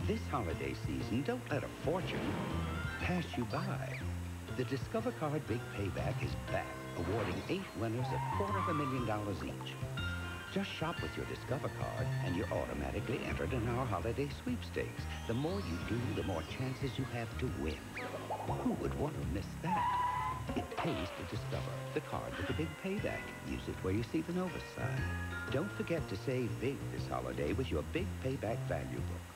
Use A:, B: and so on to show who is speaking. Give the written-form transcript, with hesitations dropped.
A: This holiday season, don't let a fortune pass you by. The Discover Card Big Payback is back, awarding 8 winners $250,000 each. Just shop with your Discover card, and you're automatically entered in our holiday sweepstakes. The more you do, the more chances you have to win. Who would want to miss that? It pays to Discover, the card with the big payback. Use it where you see the Novus sign. Don't forget to save big this holiday with your Big Payback value book.